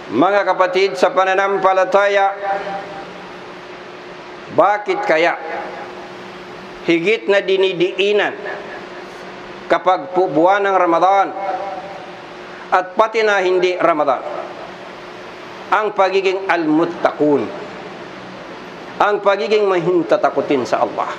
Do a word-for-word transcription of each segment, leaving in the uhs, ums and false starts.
Mga kapatid sa pananampalataya, bakit kaya higit na dinidiinan kapag po buwan ng Ramadan at pati na hindi Ramadan ang pagiging al-muttaqun, ang pagiging mahintatakutin sa Allah?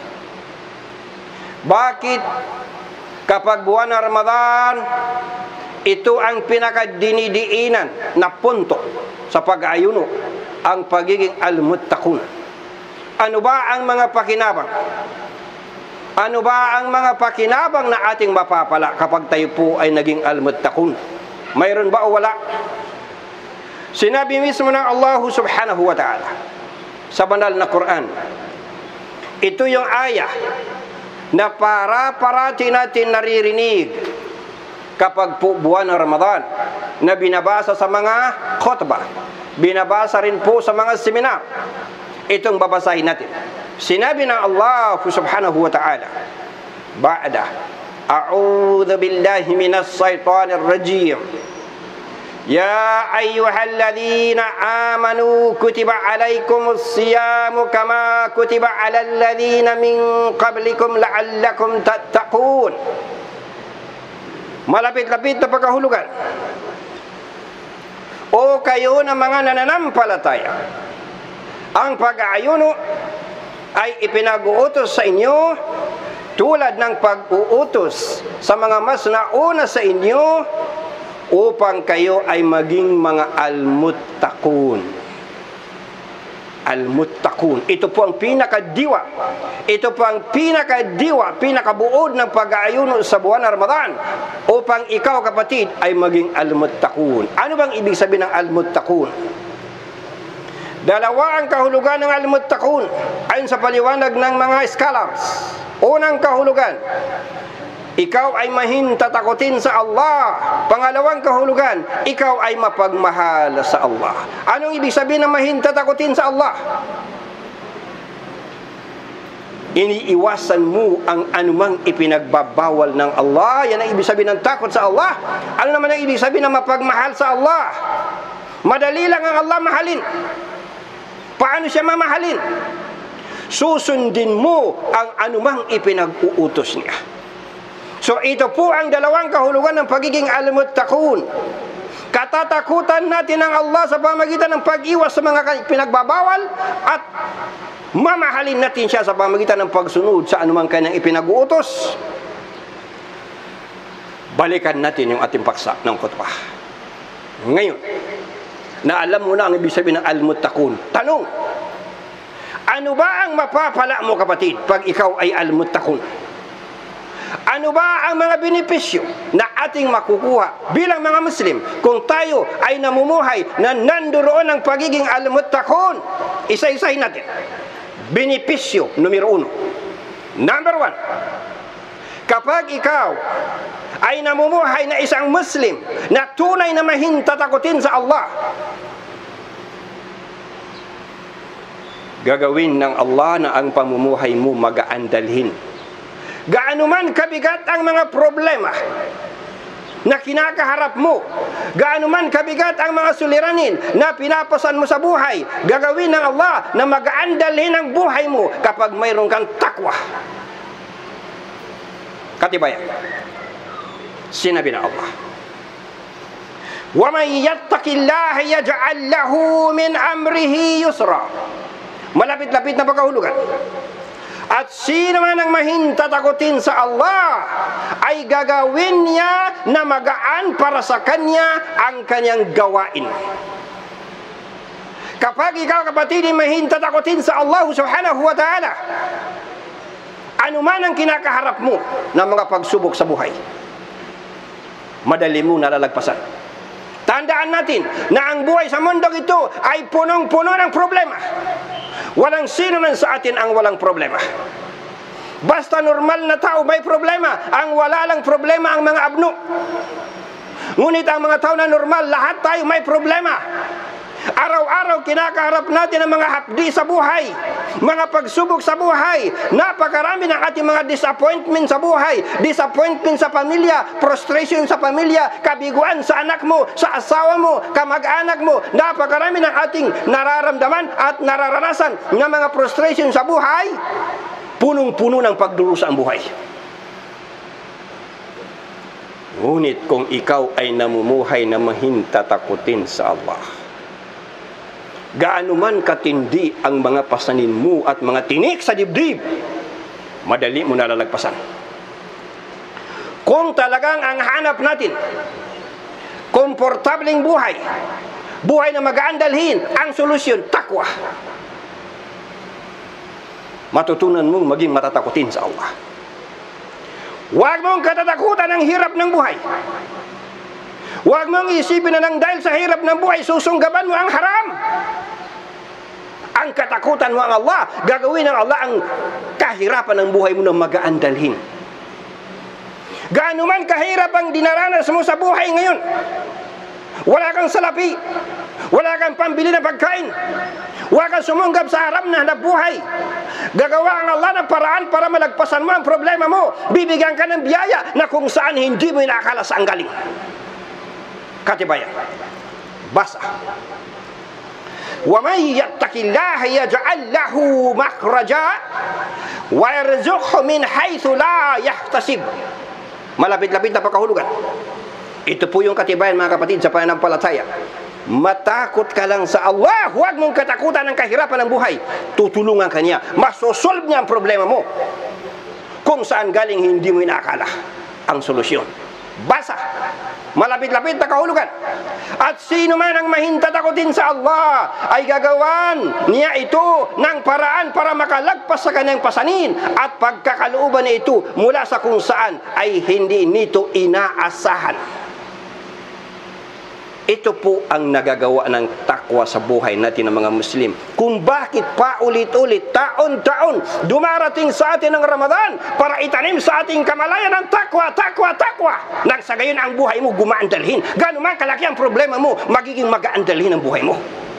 Bakit kapag buwan ng Ramadan, ito ang pinakadinidiinan na punto sa pag-aayuno, ang pagiging al-muttaqun? Ano ba ang mga pakinabang? Ano ba ang mga pakinabang na ating mapapala kapag tayo po ay naging al-muttaqun? Mayroon ba o wala? Sinabi mismo ng Allah subhanahu wa ta'ala sa banal na Quran, ito yung ayah na para-parati natin naririnig kapag po buwan ng Ramadan, na binabasa sa mga khutbah, binabasa rin po sa mga seminar. Itong babasahin natin. Sinabi ng Allah subhanahu wa ta'ala, ba'da a'udhu billahi minas shaitanir rajim, ya ayyuhalladhina amanu kutiba alaikumus siyamu kama kutiba alal ladhina min qablikum la'allakum tattaqun. Malapit-lapit na pagkahulugan. O kayo na mga nananampalataya, ang pag-aayuno ay ipinag-uutos sa inyo tulad ng pag-uutos sa mga mas nauna sa inyo upang kayo ay maging mga al-muttaqun. Al-muttaqun. Ito po ang pinakadiwa. Ito po ang pinakadiwa, pinakabuod ng pag-aayuno sa buwan ng Ramadan upang ikaw, kapatid, ay maging al-muttaqun. Ano bang ibig sabihin ng al-muttaqun? Dalawa ang kahulugan ng al-muttaqun ayon sa paliwanag ng mga scholars. Unang kahulugan, ikaw ay mahintatakutin sa Allah. Pangalawang kahulugan, ikaw ay mapagmahal sa Allah. Anong ibig sabihin ng mahintatakutin sa Allah? Iniiwasan mo ang anumang ipinagbabawal ng Allah. Yan ang ibig sabihin ng takot sa Allah. Ano naman ang ibig sabihin ng mapagmahal sa Allah? Madali lang ang Allah mahalin. Paano siya mamahalin? Susundin mo ang anumang ipinag-uutos niya. So ito po ang dalawang kahulugan ng pagiging al-muttaqun. Katatakutan natin ang Allah sa pamagitan ng pag-iwas sa mga pinagbabawal at mamahalin natin siya sa pamagitan ng pagsunod sa anumang kanyang ipinag-uutos. Balikan natin yung ating paksa ng khutbah. Ngayon, na alam mo na ang ibig sabihin ng al-muttaqun, tanong, ano ba ang mapapala mo, kapatid, pag ikaw ay al-muttaqun? Ano ba ang mga benepisyo na ating makukuha bilang mga Muslim kung tayo ay namumuhay na nandoon ang pagiging al-muttaqun? Isa-isahin natin. Benepisyo numero uno. Number one, kapag ikaw ay namumuhay na isang Muslim na tunay na mahintatakutin sa Allah, gagawin ng Allah na ang pamumuhay mo magaan dalhin. Gaano man kabigat ang mga problema na kinakaharap mo, gaano man kabigat ang mga suliranin na pinapasan mo sa buhay, gagawin ng Allah na magaan dalhin ang buhay mo kapag mayroon kang takwa. Katibayan. Sinabi ng Allah, وَمَنْ يَتَّقِ اللَّهَ يَجْعَلْ لَهُ مِنْ أَمْرِهِ يُسْرًا. Malapit-lapit na pagkahulugan. At sino man ang mahintatakutin sa Allah, ay gagawin niya na magaan para sa kanya ang kanyang gawain. Kapag ikaw, kapatid, ay mahintatakutin sa Allah subhanahu wa ta'ala, ano man ang kinakaharap mo ng mga pagsubok sa buhay, madali mo nalalagpasan. Tandaan natin na ang buhay sa mundong ito ay punong-puno ng problema. Walang sino man sa atin ang walang problema. Basta normal na tao may problema. Ang wala lang problema ang mga abno. Ngunit ang mga tao na normal, lahat tayo may problema. Araw-araw kinakaharap natin ang mga hapdi sa buhay, mga pagsubok sa buhay. Napakarami ng ating mga disappointment sa buhay, disappointment sa pamilya, frustration sa pamilya, kabiguan sa anak mo, sa asawa mo, kamag-anak mo. Napakarami ng ating nararamdaman at nararanasan ng mga frustration sa buhay. Punong-puno ng pagdurusa ang buhay. Ngunit kung ikaw ay namumuhay na mahintatakutin sa Allah, gaano man katindi ang mga pasanin mo at mga tinik sa dibdib, madali mo nalalagpasan. Kung talagang ang hanap natin, komportableng buhay, buhay na magaan dalhin, ang solusyon, takwa. Matutunan mong maging matatakutin sa Allah. Huwag mong katatakutan ang hirap ng buhay. Huwag mong isipin na nang dahil sa hirap ng buhay, susunggaban mo ang haram. Ang katakutan mo ang Allah, gagawin ng Allah ang kahirapan ng buhay mo na magaan dalhin. Gaano man kahirap ang dinaranas mo sa buhay ngayon, wala kang salapi, wala kang pambili na pagkain, wala kang sumunggab sa haram na hanap buhay, gagawa ang Allah ng paraan para malagpasan mo ang problema mo. Bibigyan ka ng biyaya na kung saan hindi mo inakala saan galing. Katibayan, basa. وَمَنْ يَتَّقِ اللَّهَ يَجْعَلْ لَهُ مَخْرَجًا وَيَرْزُقْهُ مِنْ حَيْثُ لَا يَحْتَسِبُ. Malapit-lapit na pagkahulugan. Ito po yung katibayan, mga kapatid, sa pananampalataya. Matakot ka lang sa Allah. Huwag mong katakutan ng kahirapan ng buhay. Tutulungan ka niya. Masosolve niya ang problema mo. Kung saan galing hindi mo inakala ang solusyon. Basa. Malapit-lapit na kahulugan. At sino man ang mahintatakutin sa Allah ay gagawan niya ito ng paraan para makalagpas sa kanyang pasanin at pagkakalooban na ito mula sa kung saan ay hindi nito inaasahan. Ito po ang nagagawa ng takwa sa buhay natin ng mga Muslim. Kung bakit pa ulit-ulit, taon-taon, dumarating sa atin ang Ramadan para itanim sa ating kamalayan ng takwa, takwa, takwa. Nang sa gayon ang buhay mo gumaan dalhin. Gano'n man kalaki ang problema mo, magiging magaan dalhin ang buhay mo.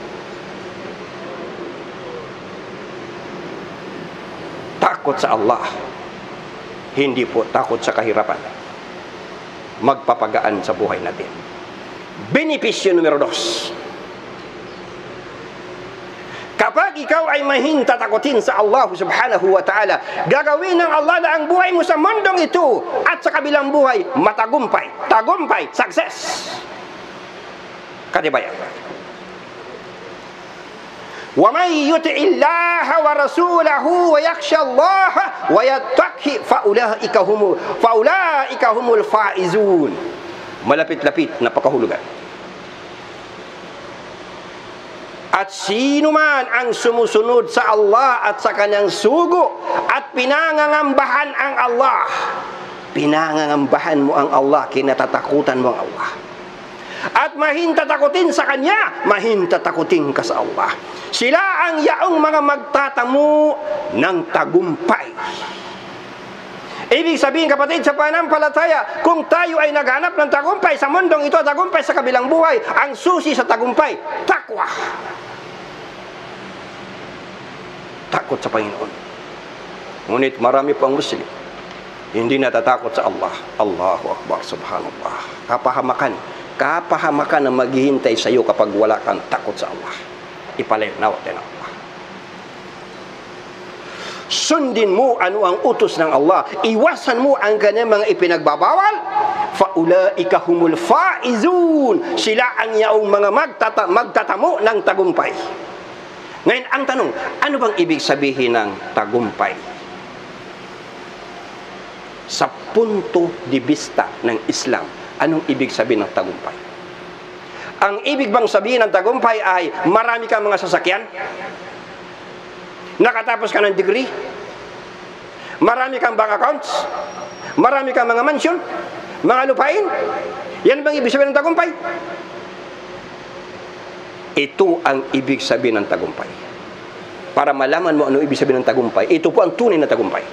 Takot sa Allah, hindi po takot sa kahirapan. Magpapagaan sa buhay natin. Benepisyo numero dos. Kapag ikaw ay mahintatakutin sa Allah subhanahu wa ta'ala, gagawin ng Allah na ang buhay mo sa mundong ito at sa kabilang buhay matagumpay, tagumpay, success. Katibayan. وَمَنْ يُطِعِ اللَّهَ وَرَسُولَهُ وَيَخْشَى اللَّهَ وَيَتَّقْهِ فَأُولَئِكَ هُمُ فَأُولَئِكَ هُمُ الْفَائِزُونَ. Malapit-lapit na pakahulugan. At sino man ang sumusunod sa Allah at sa kanyang sugo at pinangangambahan ang Allah, pinangangambahan mo ang Allah, kinatatakutan mo ang Allah, at mahintatakutin sa kanya, mahintatakutin ka sa Allah, sila ang yaong mga magtatamo ng tagumpay. Ibig sabihin, kapatid, sa pananampalataya, kung tayo ay naghanap ng tagumpay sa mundong ito, tagumpay sa kabilang buhay, ang susi sa tagumpay, takwa. Takot sa Panginoon. Ngunit marami pang Muslim hindi natatakot sa Allah. Allahu Akbar, subhanallah. Kapahamakan, kapahamakan na maghihintay sa iyo kapag wala kang takot sa Allah. Ipalayo natin ang Allah. Sundin mo ano ang utos ng Allah. Iwasan mo ang kanyang mga ipinagbabawal. Faulaika humul faizun. Sila ang yaong mga magtata magtatamo ng tagumpay. Ngayon, ang tanong, ano bang ibig sabihin ng tagumpay? Sa punto de vista ng Islam, anong ibig sabihin ng tagumpay? Ang ibig bang sabihin ng tagumpay ay marami kang mga sasakyan? Nakatapos ka ng degree? Marami kang bank accounts? Marami kang mga mansion? Mga lupain? Yan bang ibig sabihin ng tagumpay? Ito ang ibig sabihin ng tagumpay. Para malaman mo ano ibig sabihin ng tagumpay, ito po ang tunay na tagumpay.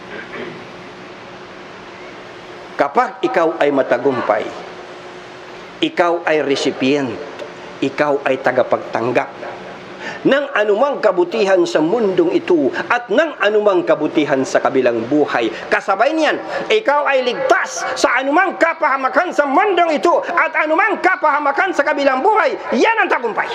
Kapag ikaw ay matagumpay, ikaw ay recipient, ikaw ay tagapagtanggap ng anumang kabutihan sa mundong ito at ng anumang kabutihan sa kabilang buhay. Kasabay niyan, ikaw ay ligtas sa anumang kapahamakan sa mundong ito at anumang kapahamakan sa kabilang buhay. Yan ang tagumpay.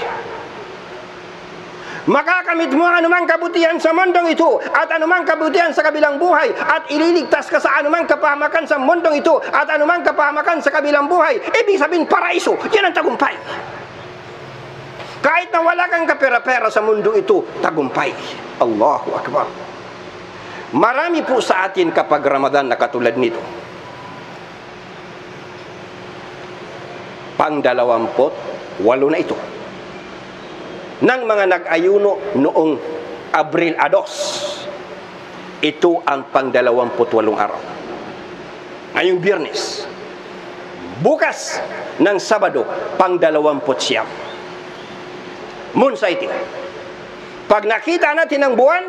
Makakamit mo ang anumang kabutihan sa mundong ito at anumang kabutihan sa kabilang buhay at ililigtas ka sa anumang kapahamakan sa mundong ito at anumang kapahamakan sa kabilang buhay. Ibig sabihin, paraiso. Yan ang tagumpay. Kahit na wala kang kapera-pera sa mundo ito, tagumpay. Allahu Akbar. Marami po sa atin kapag Ramadan na katulad nito. Pang dalawamput walo na ito. Nang mga nag-ayuno noong Abril dos. Ito ang pang dalawamput walong araw. Ngayong Biyernes. Bukas ng Sabado, pang dalawamput siyam. Moon sighting. Pag nakita natin ang buwan,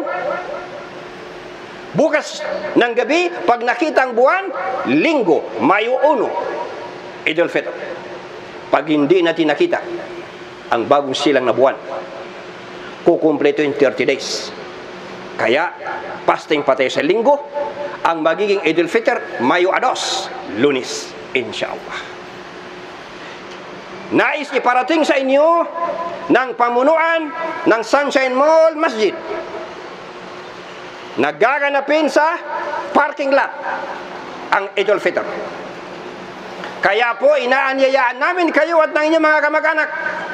bukas ng gabi, pag nakita ang buwan, Linggo, Mayo uno, Idul Fitr. Pag hindi natin nakita ang bagong silang na buwan, kukumpleto yung thirty days. Kaya, fasting pa tayo sa Linggo, ang magiging Idul Fitr, Mayo dos, Lunes, inshallah. Nais iparating sa inyo ng pamunuan ng Sunshine Mall Masjid. Nagaganapin sa parking lot ang Idul Fitr. Kaya po, inaanyayaan namin kayo at ng inyong mga kamag-anak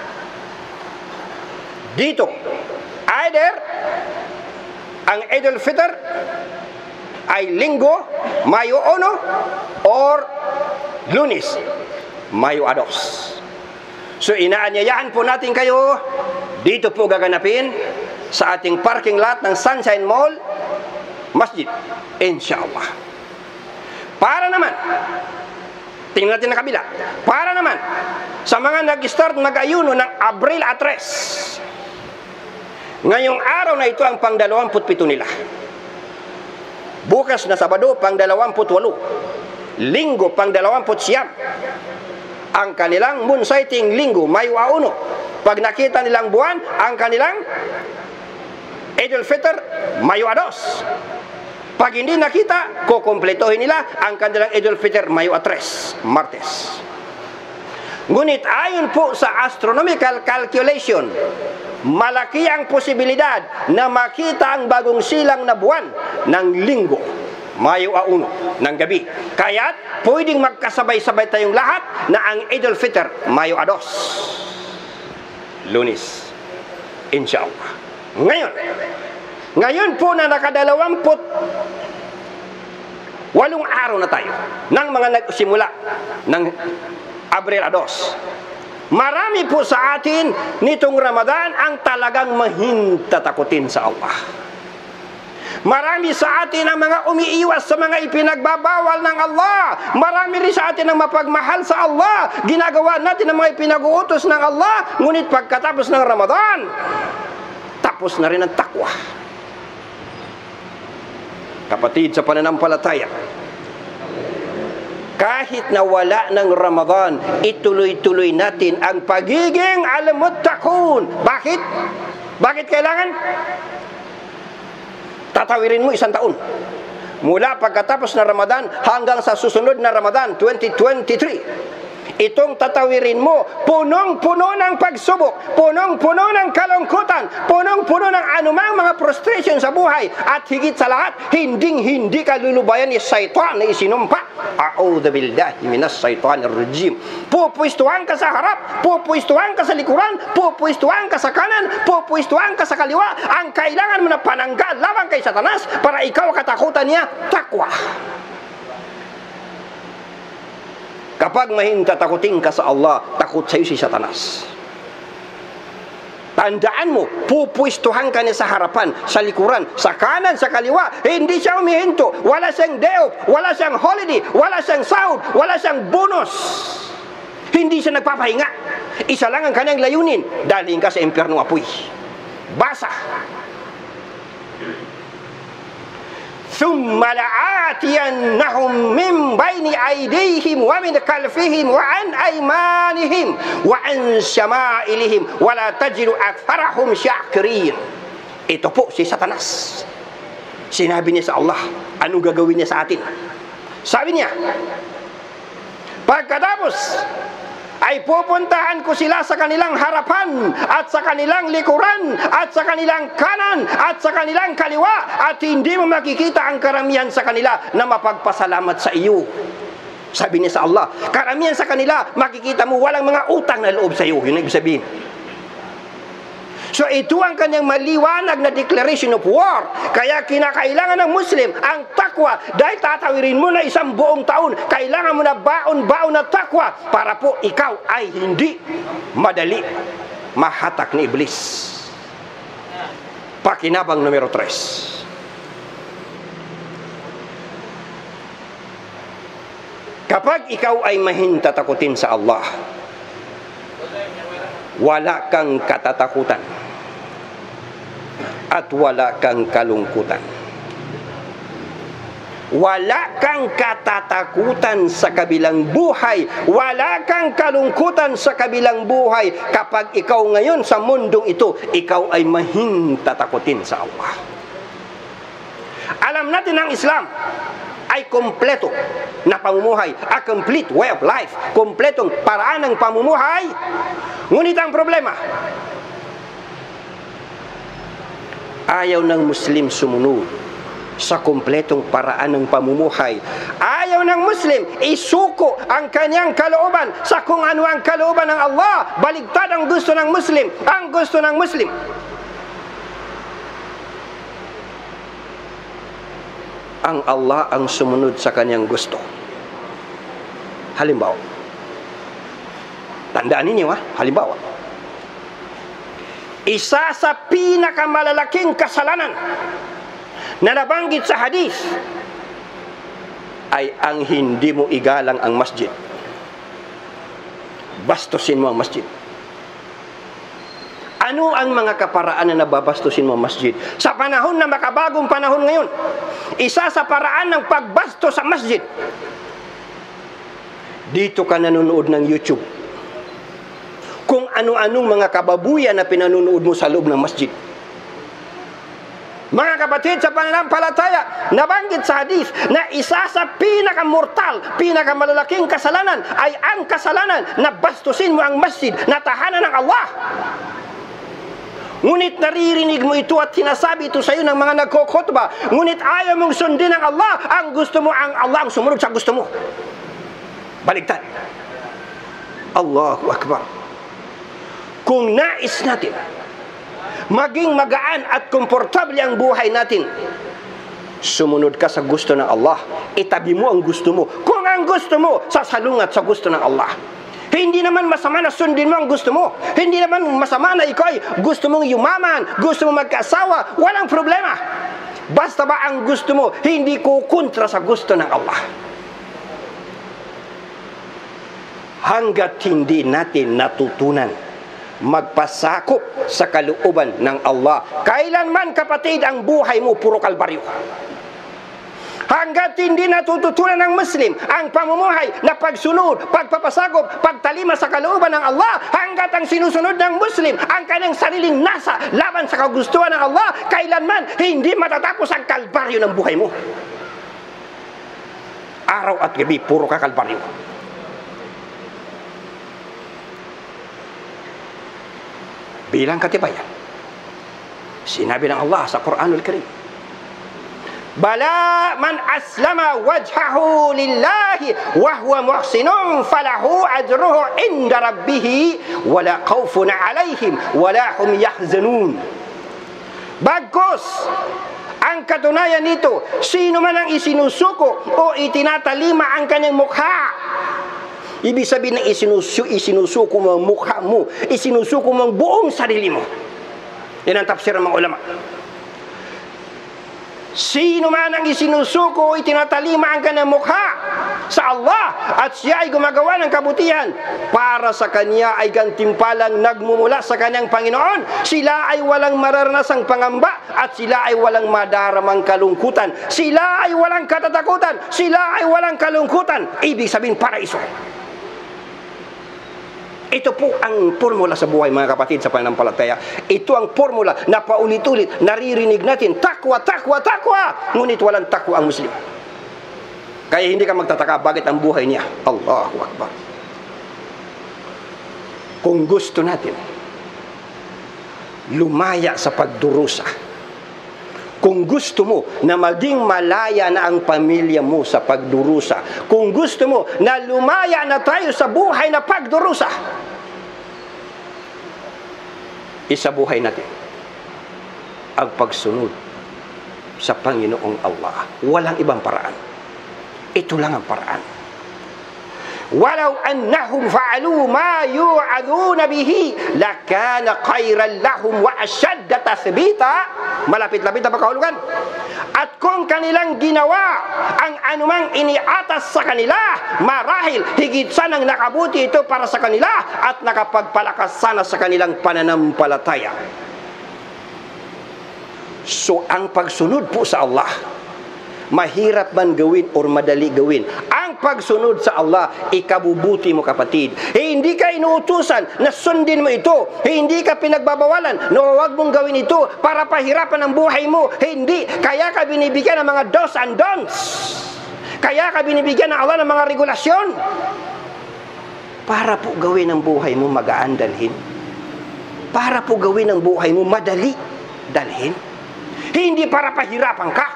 dito. Either ang Idul Fitr ay Linggo, Mayo uno, or Lunes, Mayo dos. So inaanyayahan po natin kayo, dito po gaganapin sa ating parking lot ng Sunshine Mall Masjid, inshallah. Para naman, tingnan natin ang kabila, para naman sa mga nag-start mag-ayuno ng Abril tres, ngayong araw na ito ang pang dalawamput pito nila. Bukas na Sabado, pang dalawamput walo. Linggo, pang dalawamput siyam. Ang kanilang moon sighting Linggo, Mayo uno. Pag nakita nilang buwan, ang kanilang Idul Fitr, Mayo dos. Pag hindi nakita, kukumpletohin nila ang kanilang Idul Fitr, Mayo tres, Martes. Ngunit ayon po sa astronomical calculation, malaki ang posibilidad na makita ang bagong silang na buwan ng Linggo, Mayo uno ng gabi. Kaya't pwedeng magkasabay-sabay tayong lahat na ang Idul Fitr, Mayo dos, Lunes, inshallah. Ngayon, ngayon po na nakadalawamput walong araw na tayo ng mga nagsimula ng Abril dos. Marami po sa atin nitong Ramadan ang talagang mahintatakutin sa Allah. Marami sa atin ang mga umiiwas sa mga ipinagbabawal ng Allah. Marami rin sa atin ang mapagmahal sa Allah. Ginagawa natin ang mga ipinag-uutos ng Allah. Ngunit pagkatapos ng Ramadan, tapos na rin ang takwa. Kapatid sa pananampalataya, kahit na wala ng Ramadan, ituloy-tuloy natin ang pagiging al-muttaqun. Bakit? Bakit kailangan? Tatawirin mo isang taon. Mula pagkatapos ng Ramadan hanggang sa susunod na Ramadan twenty twenty-three. Itong tatawirin mo, punong-puno ng pagsubok, punong-puno ng kalungkutan, punong-puno ng anumang mga frustration sa buhay, at higit sa lahat, hinding-hindi ka lulubayan ni Saitan na isinumpa. A'udhu billahi minas Saitanir Rajim. Pupwistuhan ka sa harap, pupwistuhan ka sa likuran, pupwistuhan ka sa kanan, pupwistuhan ka sa kaliwa. Ang kailangan mo na pananggal laban kay Satanas para ikaw katakutan niya, takwa. Kapag mahintatakutin ka sa Allah, takot sa'yo si Satanas. Tandaan mo, pupwistuhan ka niya sa harapan, sa likuran, sa kanan, sa kaliwa. Hindi siya umihinto. Wala siyang day off, wala siyang holiday, wala siyang sahod, wala siyang bonus. Hindi siya nagpapahinga. Isa lang ang kanyang layunin, dalhin ka sa impyerno apoy. Basa. thumma la'atiyannahum min baini aydihim wa min khalfihim wa an aymanihim wa an syama'ilihim wa la tajidu aktharahum syakirin. Ito po si Satanas. Sinabi niya sa Allah, anong gagawin niya sa atin? Sabi niya, pagkatapos ay pupuntahan ko sila sa kanilang harapan at sa kanilang likuran at sa kanilang kanan at sa kanilang kaliwa, at hindi mo makikita ang karamihan sa kanila na mapagpasalamat sa iyo. Sabi niya sa Allah, karamihan sa kanila makikita mo walang mga utang na loob sa iyo. Yun ang ibig sabihin. So ito ang kanyang maliwanag na declaration of war. Kaya kinakailangan ng Muslim ang takwa. Dahil tatawirin mo na isang buong taon, kailangan mo na baon-baon na takwa para po ikaw ay hindi madali mahatak ni Iblis. Pakinabang numero tres. Kapag ikaw ay mahintatakutin sa Allah, wala kang katatakutan at wala kang kalungkutan. Wala kang katatakutan sa kabilang buhay, wala kang kalungkutan sa kabilang buhay kapag ikaw ngayon sa mundong ito, ikaw ay mahintatakutin sa Allah. Alam natin ang Islam ay kompleto na pamumuhay, a complete way of life, kompletong paraan ng pamumuhay. Ngunit ang problema, ayaw ng Muslim sumunod sa kompletong paraan ng pamumuhay. Ayaw ng Muslim isuko ang kanyang kalooban sa kung ano ang kalooban ng Allah. Baligtad ang gusto ng Muslim. Ang gusto ng Muslim, ang Allah ang sumunod sa kanyang gusto. Halimbawa, tandaan ninyo ha, halimbawa, isa sa pinakamalalaking kasalanan na nabanggit sa hadis ay ang hindi mo igalang ang masjid. Bastusin mo ang masjid. Ano ang mga kaparaan na nababastusin mo ang masjid? Sa panahon na makabagong panahon ngayon, isa sa paraan ng pagbastos sa masjid, dito ka nanonood ng YouTube kung ano-anong mga kababuyan na pinanonood mo sa loob ng masjid. Mga kapatid sa pananampalataya, nabanggit sa hadis na isa sa pinakamortal, pinakamalalaking kasalanan ay ang kasalanan na bastusin mo ang masjid na tahanan ng Allah. Ngunit naririnig mo ito at sinasabi ito sa iyo ng mga nagkukutba, ngunit ayaw mong sundin ang Allah. Ang gusto mo, ang Allah ang sumunod sa gusto mo. Baligtad. Allahu Akbar. Kung nais natin maging magaan at komportable ang buhay natin, sumunod ka sa gusto ng Allah. Itabi mo ang gusto mo. Kung ang gusto mo, sasalungat sa gusto ng Allah. Hindi naman masama na sundin mo ang gusto mo. Hindi naman masama na ikaw ay gusto mong yumaman, gusto mong magkaasawa. Walang problema. Basta ba ang gusto mo hindi kukontra sa gusto ng Allah. Hanggat hindi natin natutunan magpasakop sa kalooban ng Allah, kailanman kapatid ang buhay mo puro kalbaryo. Hanggat hindi natututunan ng Muslim ang pamumuhay na pagsunod, pagpapasakop, pagtalima sa kalooban ng Allah, hanggat ang sinusunod ng Muslim ang kanyang sariling nasa laban sa kagustuhan ng Allah, kailanman hindi matatapos ang kalbaryo ng buhay mo. Araw at gabi, puro ka kalbaryo. Bilang katibayan, sinabi ng Allah sa Quranul Karim, Bala man aslama wajhahu lillahi wa huwa muhsinun falahu ajruhu inda rabbih wala khawfun alaihim wala hum yahzanun. Bagkus ang katunayan nito, sino man ang isinusuko o itinatalima ang kanyang mukha. Ibig sabihin ng isinusu, isinusuko mo ang mukha mo, isinusuko mo ang buong sarili mo. Yan ang tafsir ng mga ulama. Sino man ang isinusuko o itinatalima ang kanyang mukha sa Allah at siya ay gumagawa ng kabutihan, para sa kanya ay gantimpalang nagmumula sa kanyang Panginoon. Sila ay walang mararanasang pangamba at sila ay walang madaramang kalungkutan. Sila ay walang katatakutan. Sila ay walang kalungkutan. Ibig sabihin, paraiso. Ito po ang formula sa buhay, mga kapatid, sa pananampalataya. Ito ang formula na paulit-ulit naririnig natin. Takwa, takwa, takwa. Ngunit walang takwa ang Muslim. Kaya hindi ka magtataka bakit ang buhay niya. Allahu Akbar. Kung gusto natin lumaya sa pagdurusa, kung gusto mo na maging malaya na ang pamilya mo sa pagdurusa, kung gusto mo na lumaya na tayo sa buhay na pagdurusa, isabuhay natin ang pagsunod sa Panginoong Allah. Walang ibang paraan. Ito lang ang paraan. Walau annahum fa'alu ma yu'aduna bihi lakana khairan lahum wa ashadda tathbita. Malapit-lapit na pagkahulugan. At kung kanilang ginawa ang anumang iniatas sa kanila, marahil higit sanang nakabuti ito para sa kanila at nakapagpalakas sana sa kanilang pananampalataya. So ang pagsunod po sa Allah, mahirap man gawin or madali gawin. Ang pagsunod sa Allah, ikabubuti mo, kapatid. Eh, hindi ka inuutusan na sundin mo ito. Eh, hindi ka pinagbabawalan na huwag mong gawin ito para pahirapan ang buhay mo. Eh, hindi. Kaya ka binibigyan ng mga do's and don'ts. Kaya ka binibigyan ng Allah ng mga regulasyon. Para po gawin ang buhay mo magaan dalhin. Para po gawin ang buhay mo madali dalhin. Eh, hindi para pahirapan ka.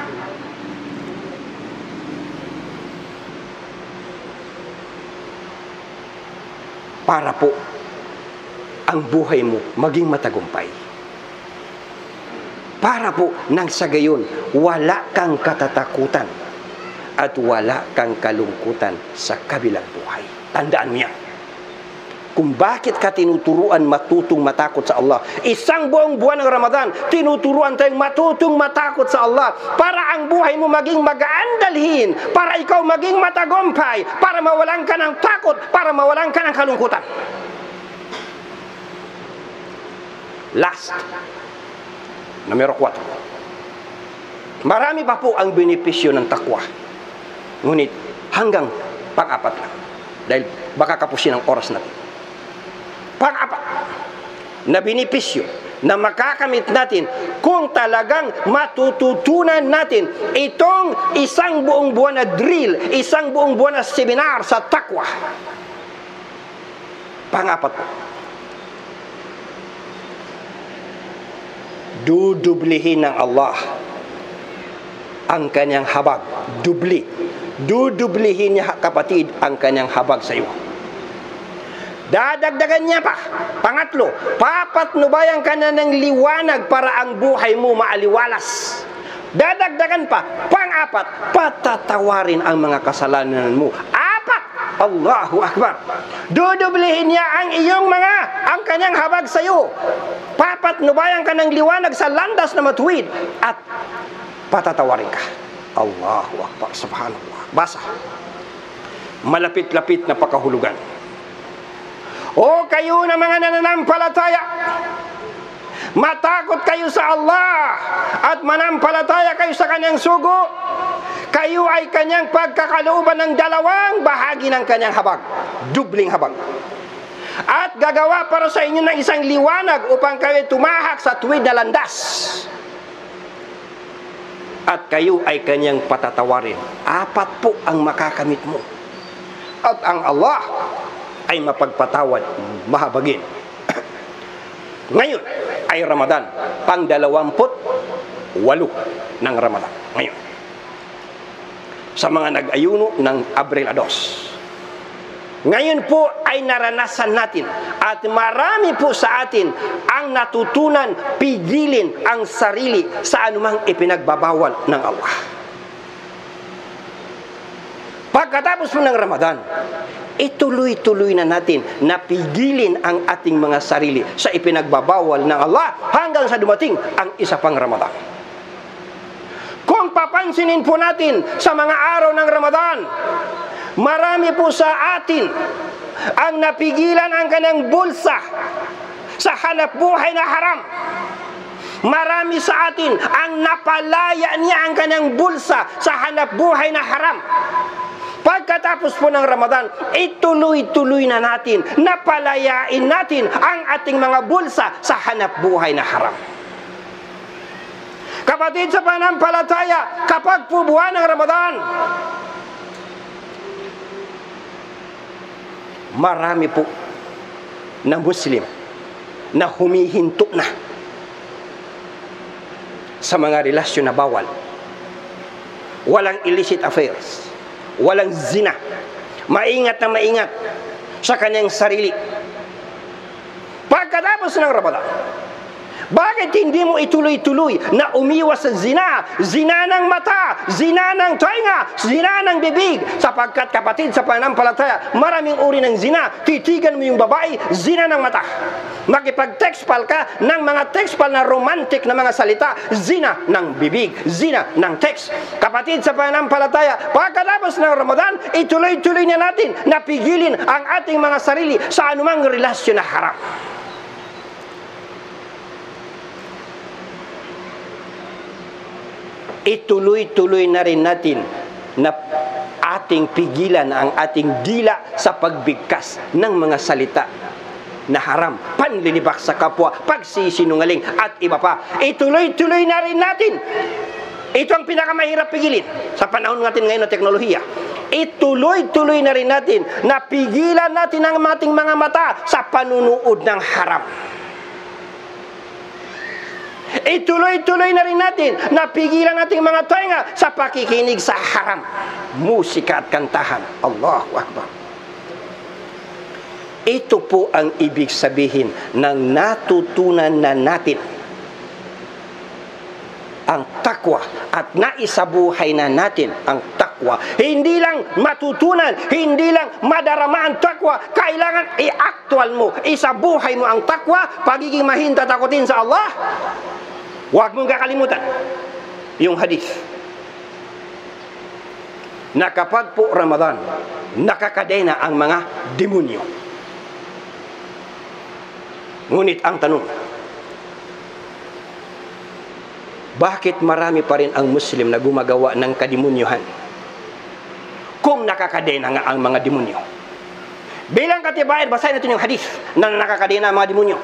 Para po ang buhay mo maging matagumpay. Para po nang sa gayon, wala kang katatakutan at wala kang kalungkutan sa kabilang buhay. Tandaan mo yan. Kung bakit ka tinuturuan matutong matakot sa Allah. Isang buong buwan ng Ramadan, tinuturuan tayong matutong matakot sa Allah para ang buhay mo maging magaan dalhin, para ikaw maging matagumpay, para mawalan ka ng takot, para mawalan ka ng kalungkutan. Last, numero four. Marami pa po ang benepisyo ng takwa. Ngunit hanggang pang-apat lang. Dahil baka kapusin ang oras natin. Pang-apat na benepisyo na makakamit natin kung talagang matututunan natin itong isang buong buwan na drill, isang buong buwan na seminar sa takwa. Pang-apat po, dudublihin ng Allah ang kanyang habag. Dubli. Dudublihin niya, kapatid, ang kanyang habag sa iyo. Dadagdagan niya pa. Pangatlo, papatnubayan ka na ng liwanag para ang buhay mo maaliwalas. Dadagdagan pa. Pang-apat, patatawarin ang mga kasalanan mo. Apat, Allahu Akbar. Dudublihin niya ang iyong mga, ang kanyang habag sa iyo. Papatnubayan ka ng liwanag sa landas na matuwid at patatawarin ka. Allahu Akbar, subhanallah. Basa. Malapit-lapit na pakahulugan. O kayo na mga nananampalataya, matakot kayo sa Allah at manampalataya kayo sa kanyang sugo. Kayo ay kanyang pagkakalooban ng dalawang bahagi ng kanyang habag. Dubling habag. At gagawa para sa inyo ng isang liwanag upang kayo tumahak sa tuwid na landas. At kayo ay kanyang patatawarin. Apat po ang makakamit mo. At ang Allah ay mapagpatawad, mahabagin. Ngayon ay Ramadan, pang dalawamput walo ng Ramadan. Ngayon, sa mga nag-ayuno ng Abril dos. Ngayon po ay naranasan natin at marami po sa atin ang natutunan pigilin ang sarili sa anumang ipinagbabawal ng Allah. Pagkatapos po ng Ramadan, ituloy-tuloy na natin na pigilin ang ating mga sarili sa ipinagbabawal ng Allah hanggang sa dumating ang isa pang Ramadan. pansinin po natin sa mga araw ng Ramadan, marami po sa atin ang napigilan ang kanyang bulsa sa hanap buhay na haram. Marami sa atin ang napalaya niya ang kanyang bulsa sa hanap buhay na haram. Pagkatapos po ng Ramadan, ituloy-tuloy na natin, napalayain natin ang ating mga bulsa sa hanap buhay na haram. Kapatid sa pananampalataya, kapag po buwan ng Ramadan, marami po na Muslim na humihinto na sa mga relasyon na bawal. Walang illicit affairs, walang zina. Maingat na maingat sa kanyang sarili. Pagkatapos ng Ramadan, bakit hindi mo ituloy-tuloy na umiwas sa zina? Zina ng mata, zina ng tainga, zina ng bibig. Sapagkat kapatid sa pananampalataya, maraming uri ng zina. Titigan mo yung babae, zina ng mata. Makipag-textpal ka ng mga textpal na romantic na mga salita, zina ng bibig, zina ng text. Kapatid sa pananampalataya, pagkatapos ng Ramadan, ituloy-tuloy na natin na pigilin ang ating mga sarili sa anumang relasyon na haram. Ituloy-tuloy na rin natin na ating pigilan ang ating dila sa pagbigkas ng mga salita na haram, panlilibak sa kapwa, pagsisinungaling at iba pa. Ituloy-tuloy na rin natin. Ito ang pinakamahirap pigilin sa panahon natin ngayon ng teknolohiya. Ituloy-tuloy na rin natin na pigilan natin ang ating mga mata sa panunood ng haram. Ituloy-tuloy na rin natin na pigilan nating mga tainga sa pakikinig sa haram, musika at kantahan. Allahu Akbar. Ito po ang ibig sabihin ng natutunan na natin ang takwa at naisabuhay na natin ang takwa. Hindi lang matutunan, hindi lang madarama ang takwa, kailangan i-actual mo, isabuhay mo ang takwa, pagiging mahinta takutin sa Allah. Huwag mong kakalimutan yung hadith na kapag po Ramadan, nakakadena ang mga demonyo. Ngunit ang tanong, bakit marami pa rin ang Muslim na gumagawa ng kadimonyohan kung nakakadena nga ang mga demonyo? Bilang katibayan, basahin natin yung hadith na nakakadena ang mga demonyo.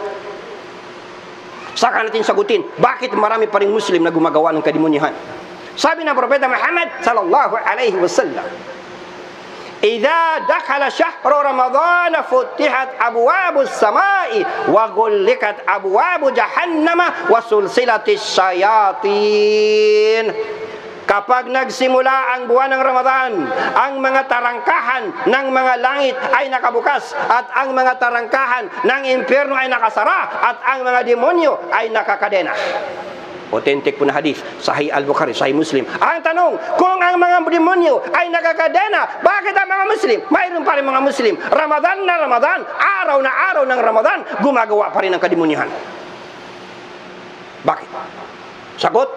Saka natin sagutin, bakit marami pa rin Muslim na gumagawa ng kadimonyohan? Sabi ng Propeta Muhammad sallallahu alaihi wasallam, "Idza dakhala syahru Ramadan futihat abwabus samai wa ghullikat abwabu jahannama wa sulsilatis syayatin." Kapag nagsimula ang buwan ng Ramadan, ang mga tarangkahan ng mga langit ay nakabukas at ang mga tarangkahan ng impyerno ay nakasara at ang mga demonyo ay nakakadena. Authentic po na hadith, Sahih Al-Bukhari, Sahih Muslim. Ang tanong, kung ang mga demonyo ay nakakadena, bakit ang mga Muslim, mayroon pa rin mga Muslim, Ramadan na Ramadan, araw na araw ng Ramadan, gumagawa pa rin ng kadimonyohan? Bakit? Sagot,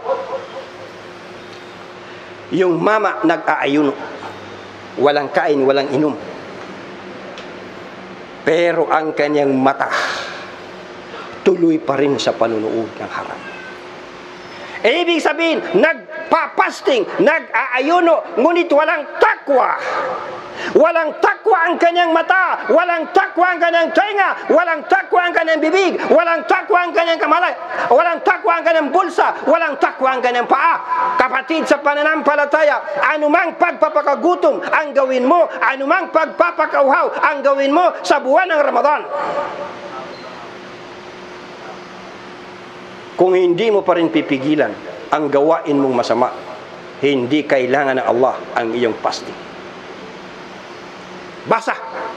yung mama nag-aayuno, walang kain, walang inom, pero ang kanyang mata tuloy pa rin sa panunood ng haram. Ibig sabihin, nagpapasting, nag-aayuno, ngunit walang takwa. Walang takwa ang kanyang mata, walang takwa ang kanyang tainga, walang takwa ang kanyang bibig, walang takwa ang kanyang kamalay, walang takwa ang kanyang bulsa, walang takwa ang kanyang paa. Kapatid sa pananampalataya, anumang pagpapakagutom ang gawin mo, anumang pagpapakauhaw ang gawin mo sa buwan ng Ramadan, kung hindi mo pa rin pipigilan ang gawain mong masama, hindi kailangan ng Allah ang iyong fasting. Basa,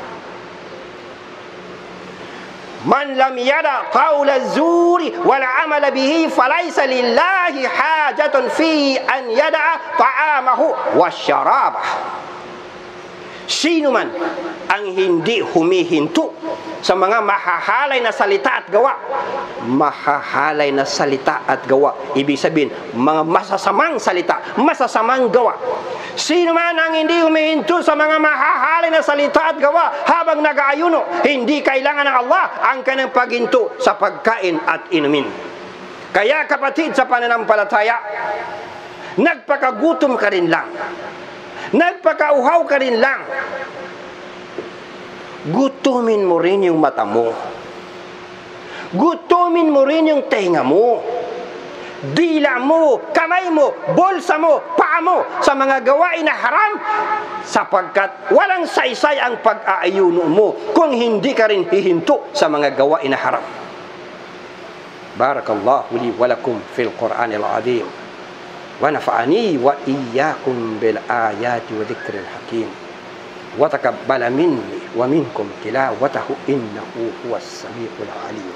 man lam yada qawla zuri wal amala bihi falaysa lillahi hajatun fi an yada'a ta'amahu wa syarabah. Sino man ang hindi humihinto sa mga mahahalay na salita at gawa. Mahahalay na salita at gawa, ibig sabihin mga masasamang salita, masasamang gawa. Sino man ang hindi humihinto sa mga mahahalay na salita at gawa habang nag-aayuno, hindi kailangan ng Allah ang kanyang paghinto sa pagkain at inumin. Kaya kapatid sa pananampalataya, nagpakagutom ka rin lang, nagpakauhaw ka rin lang, gutumin mo rin yung mata mo, gutumin mo rin yung tenga mo, dila mo, kamay mo, bulsa mo, paa mo sa mga gawain na haram, sapagkat walang saysay ang pag-aayuno mo kung hindi ka rin hihinto sa mga gawain na haram. Barakallahu li wa lakum fil Qur'anil azim wa nafa'ani wa iyyakum bil ayati wa dzikril hakim wa taqabbala minni wa minkum tilawatahu innahu huwas samiul alim.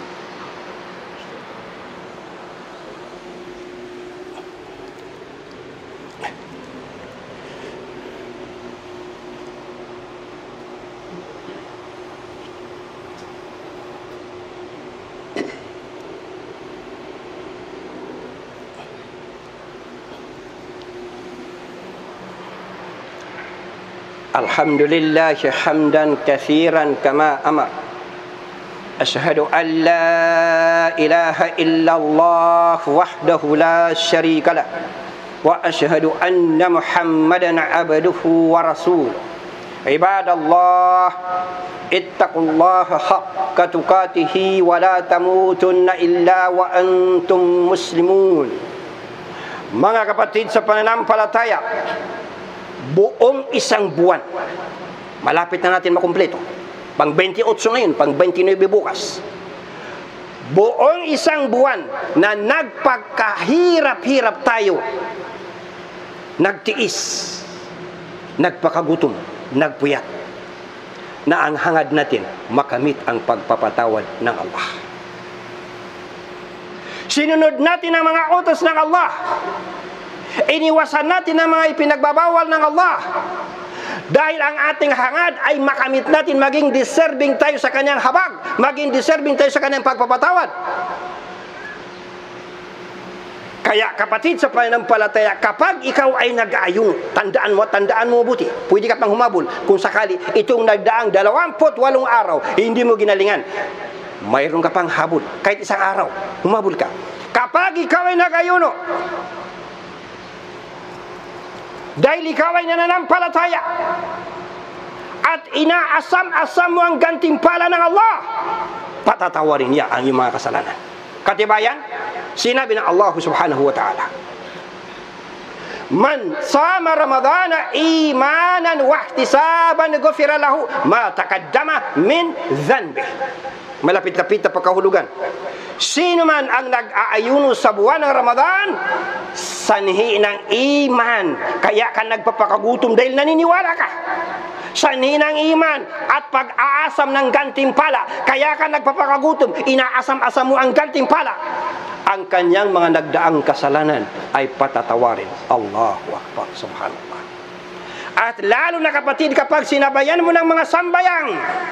Alhamdulillah hamdan katsiran kama amar. Asyhadu an la ilaha illallah wahdahu la syarika lah wa asyhadu anna Muhammadan abduhu wa rasuluh. Ibadallah, ittaqullaha haqqa tuqatih wa la tamutunna illa wa antum muslimun. Mga kapatid sa pananampalataya, buong isang buwan, malapit na natin makumpleto, pang twenty-eight ngayon, pang twenty-nine bukas, buong isang buwan na nagpakahirap-hirap tayo, nagtiis, nagpakagutom, nagpuyat, na ang hangad natin makamit ang pagpapatawad ng Allah. Sinunod natin ang mga utos ng Allah, iniwasan natin ang mga ipinagbabawal ng Allah, dahil ang ating hangad ay makamit natin, maging deserving tayo sa kanyang habag, maging deserving tayo sa kanyang pagpapatawad. Kaya kapatid sa pananampalataya, kapag ikaw ay nag-aayuno, tandaan mo, tandaan mo mabuti, pwede ka pang humabol kung sakali itong nagdaang dalawampu't walong araw hindi mo ginalingan, mayroon ka pang habol, kahit isang araw, humabol ka. Kapag ikaw ay nag-aayuno, dahil ikaw ay nananampalataya at inaasam-asam mo ang gantimpala ng Allah, patatawarin niya ang iyong mga kasalanan. Katibayan, sinabi ng Allah subhanahu wa ta'ala, man sama ramadana imanan wa ihtisaban ghufira lahu ma taqaddama min dhanbi. Malapit-lapit na pagkahulugan. Sino man ang nag-aayuno sa buwan ng Ramadan, sanhi ng iman, kaya ka nagpapakagutom dahil naniniwala ka. Sanhi ng iman at pag-aasam ng gantimpala, kaya ka nagpapakagutom, inaasam-asam mo ang gantimpala. Ang kanyang mga nagdaang kasalanan ay patatawarin. Allahu Akbar, subhanallah. At lalo na kapatid, kapag sinabayan mo ng mga sambayang,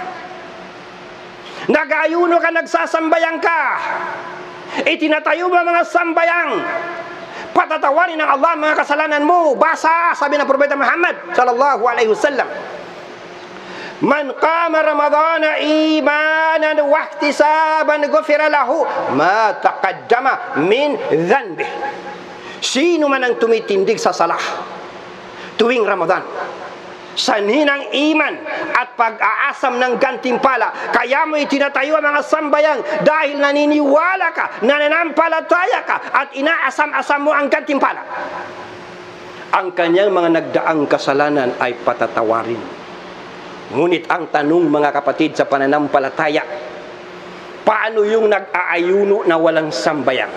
nag-ayuno ka, nagsasambayang ka, itinatayo mo mga sambayang, patatawarin ng Allah mga kasalanan mo. Basa, sabi ng Propeta Muhammad sallallahu alaihi wasallam, man qama ramadana imanan wa ihtisaban ghufira lahu ma taqaddama min dhanbi. Sino man ang tumitindig sa salah tuwing Ramadan, sanhi ng iman at pag-aasam ng gantimpala, kaya mo itinatayo ang mga sambayang dahil naniniwala ka, nananampalataya ka at inaasam-asam mo ang gantimpala, ang kanyang mga nagdaang kasalanan ay patatawarin. Ngunit ang tanong mga kapatid sa pananampalataya, paano yung nag-aayuno na walang sambayang?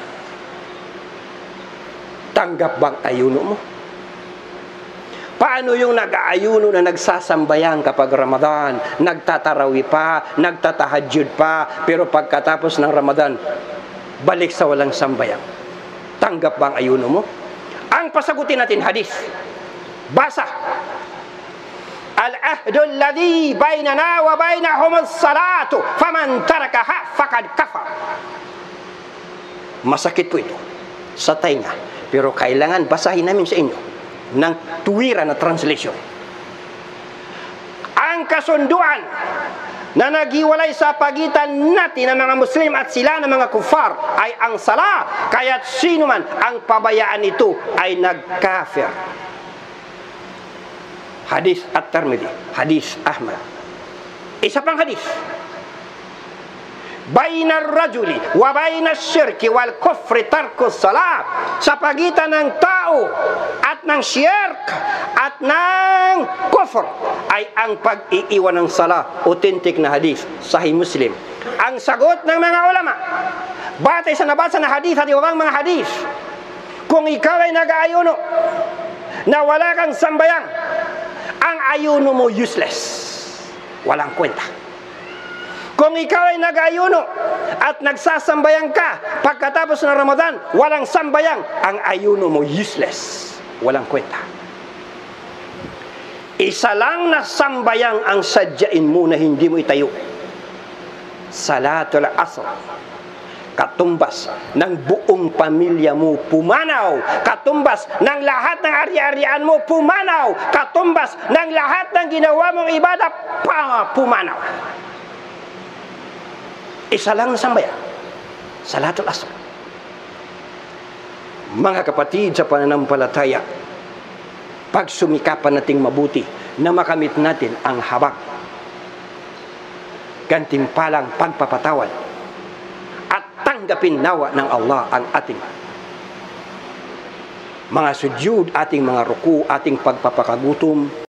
Tanggap bang ayuno mo? Paano yung nag-aayuno na nagsasambayang kapag Ramadan, nagtatarawi pa, nagtatahajjud pa, pero pagkatapos ng Ramadan, balik sa walang sambayang? Tanggap bang ayuno mo? Ang pasagutin natin hadis. Basa. al-ahdu alladhi bainana wa bainahum as-salatu faman tarakaha faqad kafar. Masakit po ito sa tainga, pero kailangan basahin namin sa inyo ng tuwiran na translation. Ang kasunduan na naghiwalay sa pagitan natin ng mga Muslim at sila ng mga kufar ay ang sala, kaya't sino man ang pabayaan ito ay nagkafir. Hadis At-Tirmidhi, hadis Ahmad. Isa pang hadis, bainar rajuli wa bainas syirki wal kufri tarkus salat. Sa pagitan ng tao at ng syirk at ng kufr ay ang pag-iiwan ng sala. Authentic na hadis, Sahih Muslim. Ang sagot ng mga ulama, batay sa nabasa na hadis at ibang mga hadis, kung ikaw ay nag-aayuno na wala kang sambayang, ang ayuno mo useless, walang kwenta. Kung ikaw ay nag-ayuno at nagsasambayang ka pagkatapos ng Ramadan, walang sambayang, ang ayuno mo useless, walang kwenta. Isa lang na sambayang ang sadyain mo na hindi mo itayo, Salatul Asr. Katumbas ng buong pamilya mo pumanaw, katumbas ng lahat ng ari-arian mo pumanaw, katumbas ng lahat ng ginawa mong ibadah pa pumanaw. Isa lang na sambayan, Salatul Asr. Mga kapatid sa pananampalataya, pagsumikapan nating mabuti na makamit natin ang habag, gantimpalang pagpapatawad, at tanggapin nawa ng Allah ang ating mga sujud, ating mga ruku, ating pagpapakagutom,